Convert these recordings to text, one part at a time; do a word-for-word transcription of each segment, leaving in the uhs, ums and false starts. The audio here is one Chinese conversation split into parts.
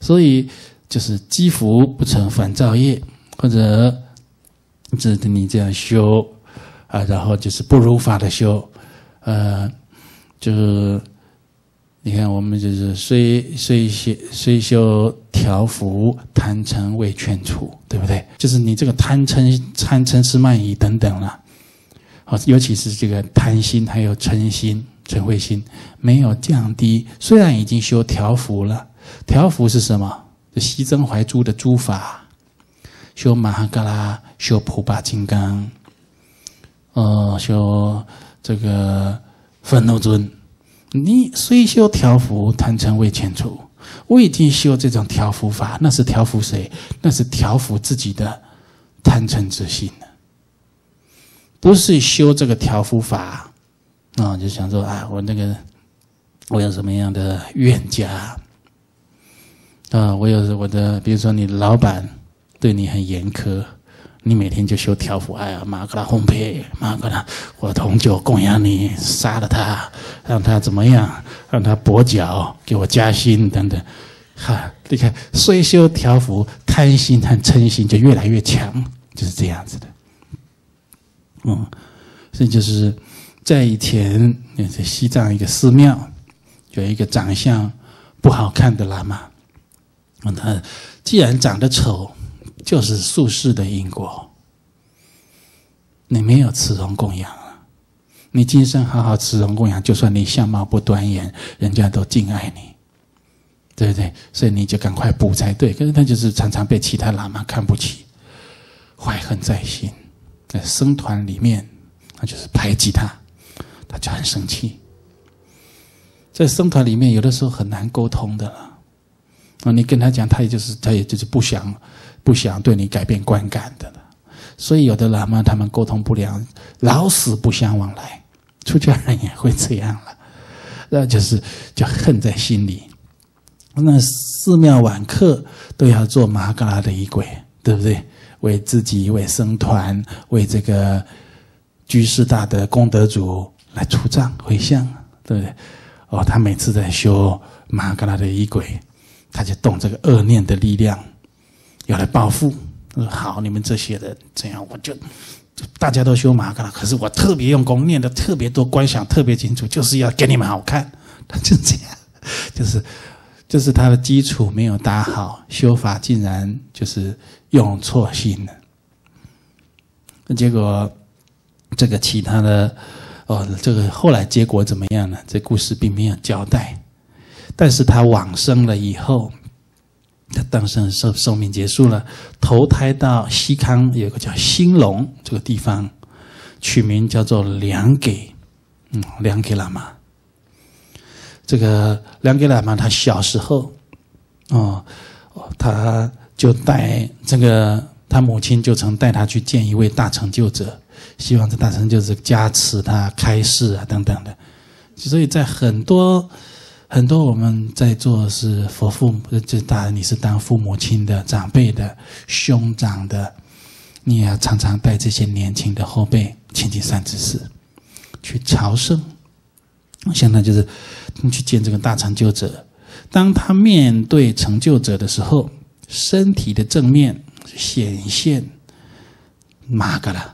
所以就是积福不成反造业，或者指你这样修啊，然后就是不如法的修，呃，就是你看我们就是虽虽修虽修调伏，贪嗔未劝除，对不对？就是你这个贪嗔贪嗔痴慢疑等等啦，好，尤其是这个贪心还有嗔心、嗔恚心没有降低，虽然已经修调伏了，调伏是什么？西增怀诛的诸法。修马哈嘎拉，修普巴金刚，呃，修这个愤怒尊。你虽修调伏，贪嗔未遣除。我已经修这种调伏法，那是调伏谁？那是调伏自己的贪嗔之心的，不是修这个调伏法啊、哦！就想说啊，我那个我有什么样的冤家啊、呃？我有我的，比如说你的老板。对你很严苛，你每天就修调伏，哎呀，马格拉烘焙，马格拉，我的红酒供养你，杀了他，让他怎么样，让他跛脚，给我加薪等等。哈，你看，虽修调伏，贪心和嗔心就越来越强，就是这样子的。嗯，所以就是在以前，在西藏一个寺庙，有一个长相不好看的喇嘛，嗯，他既然长得丑。就是宿世的因果，你没有慈容供养了，你今生好好慈容供养，就算你相貌不端严，人家都敬爱你，对不对？所以你就赶快补才对。可是他就是常常被其他喇嘛看不起，怀恨在心，在僧团里面，他就是排挤他，他就很生气。在僧团里面，有的时候很难沟通的了。啊，你跟他讲，他也就是他也就是不想。不想对你改变观感的了，所以有的喇嘛他们沟通不良，老死不相往来。出家人也会这样了，那就是就恨在心里。那寺庙晚课都要做马哈嘎拉的仪轨，对不对？为自己、为僧团、为这个居士大德功德主来出账回向，对不对？哦，他每次在修马哈嘎拉的仪轨，他就动这个恶念的力量。要来报复，好，你们这些人这样，我就大家都修马哈嘎拉，可是我特别用功，念的特别多，观想特别清楚，就是要给你们好看。他就这样，就是就是他的基础没有打好，修法竟然就是用错心了。结果这个其他的哦，这个后来结果怎么样呢？这故事并没有交代，但是他往生了以后。他当生寿寿命结束了，投胎到西康有个叫兴隆这个地方，取名叫做良给，嗯，良给喇嘛。这个良给喇嘛他小时候，哦，他就带这个他母亲就曾带他去见一位大成就者，希望这大成就者加持他开示啊等等的，所以在很多。很多我们在座是佛父，就当然你是当父母亲的、长辈的、兄长的，你也要常常带这些年轻的后辈亲近善知识，去朝圣。现在就是你去见这个大成就者，当他面对成就者的时候，身体的正面显现马哈嘎拉。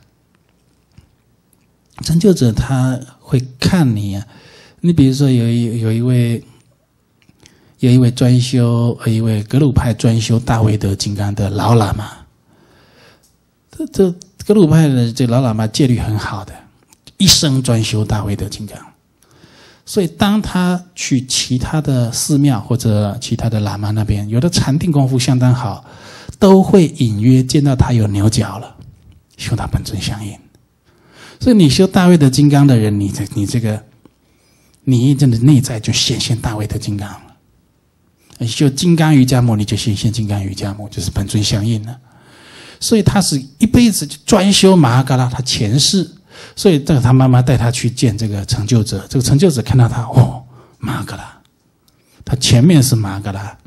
成就者他会看你啊。你比如说有一有一位有一位专修，有一位格鲁派专修大威德金刚的老喇嘛，这这格鲁派的这老喇嘛戒律很好的，一生专修大威德金刚，所以当他去其他的寺庙或者其他的喇嘛那边，有的禅定功夫相当好，都会隐约见到他有牛角了，修到本尊相应。所以你修大威德金刚的人，你这你这个。你真的内在就显现大威德金刚了，修金刚瑜伽摩你就显现金刚瑜伽摩，就是本尊相应了。所以他是一辈子就专修马哈嘎拉，他前世，所以这个他妈妈带他去见这个成就者，这个成就者看到他，哦，马哈嘎拉，他前面是马哈嘎拉，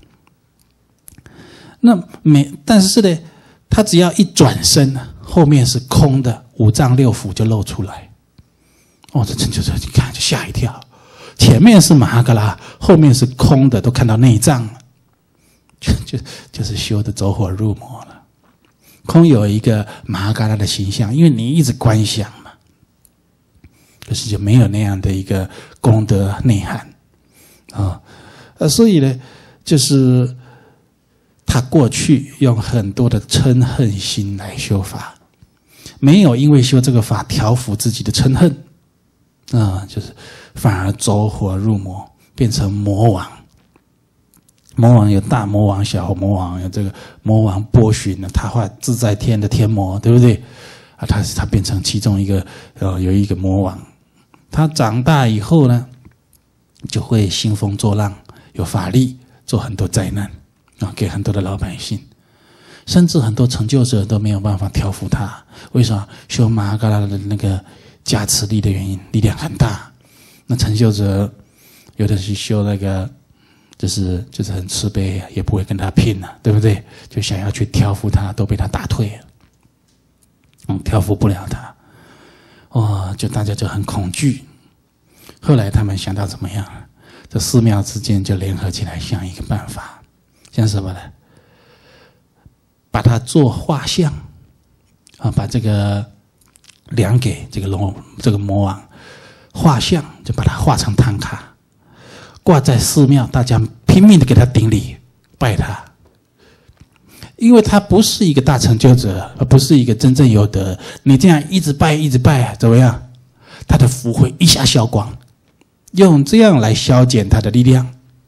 那每但是呢，他只要一转身，后面是空的，五脏六腑就露出来。哦，这成就者一看就吓一跳。前面是马哈嘎拉，后面是空的，都看到内脏了， 就就就是修的走火入魔了。空有一个玛哈嘎拉的形象，因为你一直观想嘛，可是就没有那样的一个功德内涵啊。呃，所以呢，就是他过去用很多的嗔恨心来修法，没有因为修这个法调伏自己的嗔恨啊，就是反而走火入魔，变成魔王。魔王有大魔王、小魔王，有这个魔王波旬呢，他化自在天的天魔，对不对？啊，他他变成其中一个呃有一个魔王。他长大以后呢，就会兴风作浪，有法力，做很多灾难啊，给很多的老百姓，甚至很多成就者都没有办法调伏他。为什么？修玛哈嘎拉的那个加持力的原因，力量很大。那成就者有的是修那个。就是就是很慈悲，也不会跟他拼了，对不对？就想要去调伏他，都被他打退了，嗯，调伏不了他，哦，就大家就很恐惧。后来他们想到怎么样？这寺庙之间就联合起来，想一个办法，像什么呢？把它做画像，啊，把这个量给这个龙这个魔王画像，就把它画成唐卡。挂在寺庙，大家拼命的给他顶礼拜他，因为他不是一个大成就者，而不是一个真正有德。你这样一直拜一直拜，怎么样？他的福会一下消光，用这样来消减他的力量。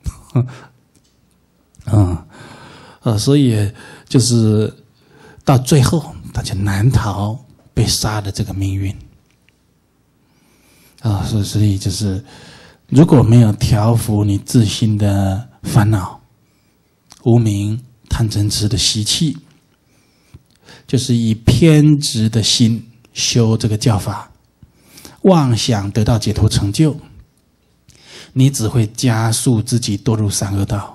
嗯，呃，所以就是到最后，他就难逃被杀的这个命运。啊、哦，所以所以就是。如果没有调伏你自心的烦恼、无明、贪嗔痴的习气，就是以偏执的心修这个教法，妄想得到解脱成就，你只会加速自己堕入三恶道。